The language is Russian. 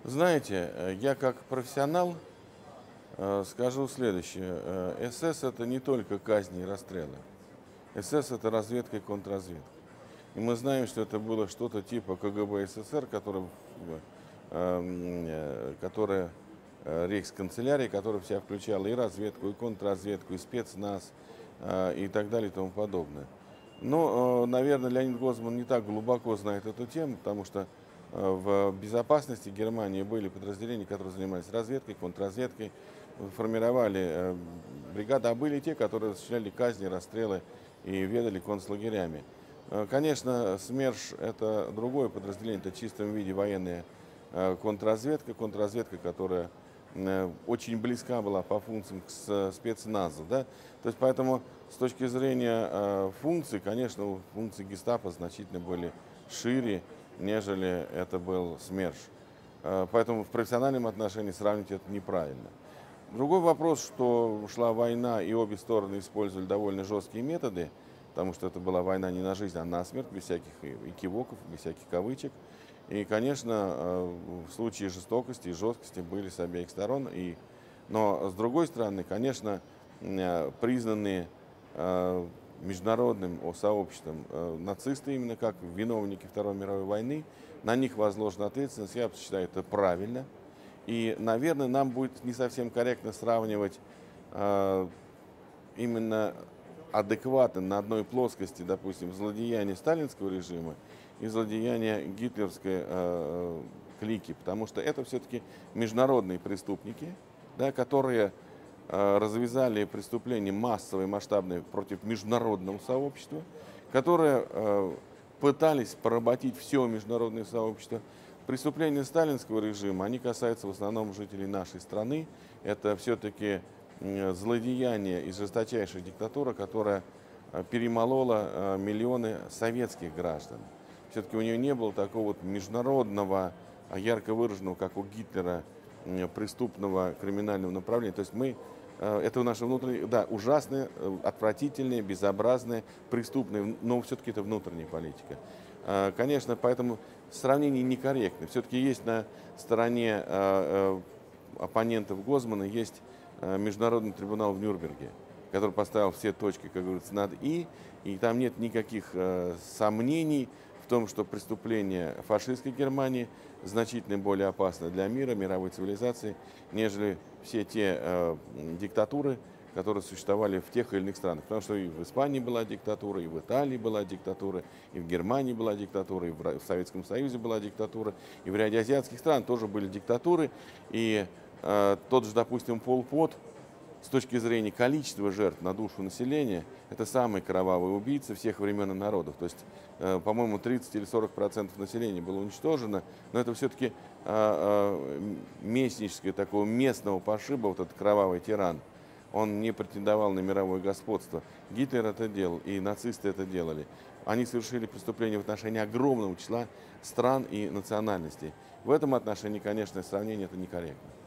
Знаете, я как профессионал скажу следующее. СС это не только казни и расстрелы. СС это разведка и контрразведка. И мы знаем, что это было что-то типа КГБ СССР, которая рейхсканцелярия, которая вся включала и разведку, и контрразведку, и спецназ, и так далее и тому подобное. Но, наверное, Леонид Гозман не так глубоко знает эту тему, потому что в безопасности Германии были подразделения, которые занимались разведкой, контрразведкой, формировали бригады, а были те, которые осуществляли казни, расстрелы и ведали концлагерями. Конечно, СМЕРШ – это другое подразделение, это в чистом виде военная контрразведка, которая очень близка была по функциям к спецназу. Да? То есть поэтому с точки зрения функций, конечно, функции гестапо значительно были шире, нежели это был СМЕРШ. Поэтому в профессиональном отношении сравнить это неправильно. Другой вопрос, что шла война, и обе стороны использовали довольно жесткие методы, потому что это была война не на жизнь, а на смерть, без всяких экивоков, без всяких кавычек. И, конечно, в случае жестокости и жесткости были с обеих сторон. Но, с другой стороны, конечно, признанные международным сообществом нацисты, именно как виновники Второй мировой войны, на них возложена ответственность. Я считаю, это правильно. И, наверное, нам будет не совсем корректно сравнивать именно адекватно на одной плоскости, допустим, злодеяния сталинского режима и злодеяния гитлеровской клики, потому что это все-таки международные преступники, да, которые развязали преступления массовые, масштабные против международного сообщества, которые пытались поработить все международное сообщество. Преступления сталинского режима, они касаются в основном жителей нашей страны. Это все-таки злодеяние и жесточайшая диктатура, которая перемолола миллионы советских граждан. Все-таки у нее не было такого вот международного, ярко выраженного, как у Гитлера, преступного криминального направления. То есть это наше внутреннее, да, ужасное, отвратительное, безобразное, преступное, но все-таки это внутренняя политика. Конечно, поэтому сравнение некорректно. Все-таки есть на стороне оппонентов Гозмана есть Международный трибунал в Нюрнберге, который поставил все точки, как говорится, над «и», и там нет никаких сомнений в том, что преступления фашистской Германии значительно более опасны для мира, мировой цивилизации, нежели все те диктатуры, которые существовали в тех или иных странах. Потому что и в Испании была диктатура, и в Италии была диктатура, и в Германии была диктатура, и в Советском Союзе была диктатура, и в ряде азиатских стран тоже были диктатуры. И тот же, допустим, Пол Пот, с точки зрения количества жертв на душу населения, это самый кровавый убийца всех времен и народов. То есть, по-моему, 30 или 40% населения было уничтожено, но это все-таки местническое, такого местного пошиба, вот этот кровавый тиран. Он не претендовал на мировое господство. Гитлер это делал, и нацисты это делали. Они совершили преступления в отношении огромного числа стран и национальностей. В этом отношении, конечно, сравнение это некорректно.